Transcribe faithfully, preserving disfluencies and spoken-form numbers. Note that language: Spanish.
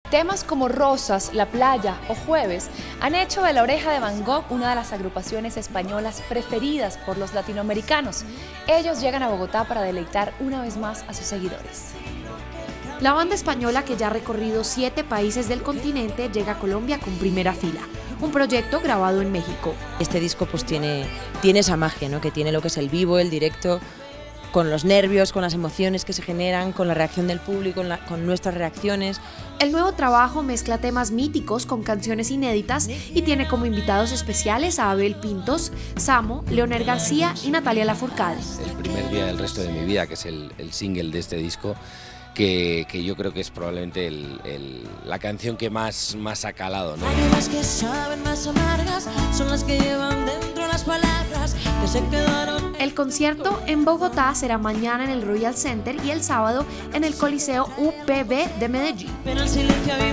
Temas como Rosas, La Playa o Jueves han hecho de La Oreja de Van Gogh una de las agrupaciones españolas preferidas por los latinoamericanos. Ellos llegan a Bogotá para deleitar una vez más a sus seguidores. La banda española, que ya ha recorrido siete países del continente, llega a Colombia con Primera Fila, un proyecto grabado en México. Este disco pues tiene, tiene esa magia, ¿no? Que tiene lo que es el vivo, el directo, con los nervios, con las emociones que se generan, con la reacción del público, con, la, con nuestras reacciones. El nuevo trabajo mezcla temas míticos con canciones inéditas y tiene como invitados especiales a Abel Pintos, Samo, Leonel García y Natalia Lafourcade. El primer día del resto de mi vida, que es el, el single de este disco, que, que yo creo que es probablemente el, el, la canción que más, más ha calado, ¿no? Lágrimas que saben más amargas son las que llevan dentro las palabras que se quedaron. El concierto en Bogotá será mañana en el Royal Center y el sábado en el Coliseo U P B de Medellín. Pero el silencio